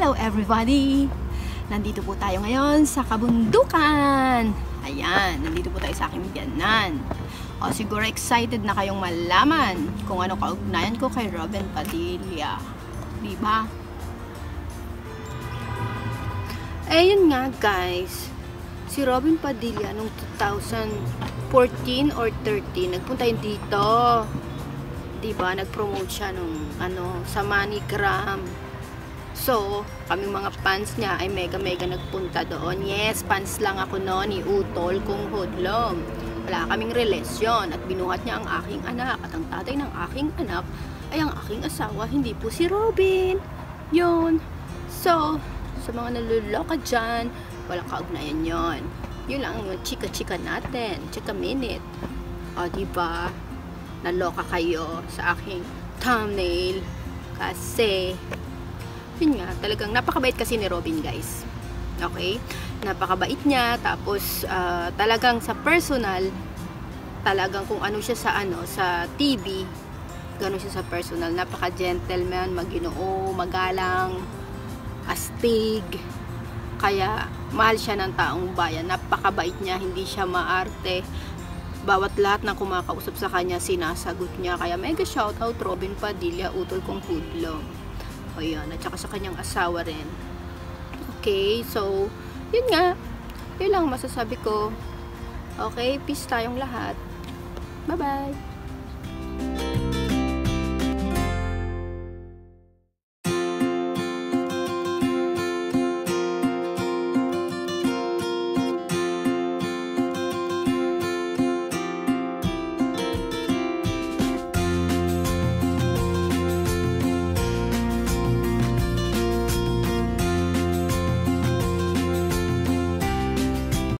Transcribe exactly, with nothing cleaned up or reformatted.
Hello everybody! Nandito po tayo ngayon sa kabundukan. Ayan, nandito po tayo sa aking biyanan. O siguro excited na kayong malaman kung ano kaugnayan ko kay RobinPadilla. Diba? Eh yun nga guys, si RobinPadilla nung two thousand fourteen or thirteen nagpunta yun dito. Diba? Nag-promote siya nung ano, sa MoneyGram. So, kaming mga fans niya ay mega-mega nagpunta doon. Yes, fans lang ako noon, ni Utol kung hudlom. Wala kaming relasyon at binuhat niya ang aking anak. At ang tatay ng aking anak ay ang aking asawa, hindi po si Robin. Yun. So, sa mga naluloka dyan, walang kaugnayan yon. Yun lang ang chika-chika natin. Chika minute. O, diba? Naloka kayo sa aking thumbnail. Kasi yun nga, talagang napakabait kasi ni Robin guys. Okay? Napakabait niya. Tapos uh, talagang sa personal, talagang kung ano siya sa ano, sa T V, gano'n siya sa personal. Napaka-gentleman, maginoo, magalang, astig. Kaya mahal siya ng taong bayan. Napakabait niya, hindi siya maarte. Bawat lahat na kumakausap sa kanya, sinasagot niya. Kaya mega shoutout RobinPadilla, utol kong hudlom. O yun, at saka sa kanyang asawa rin. Okay, so yun nga, yun lang masasabi ko. Okay, peace tayong lahat. Bye bye.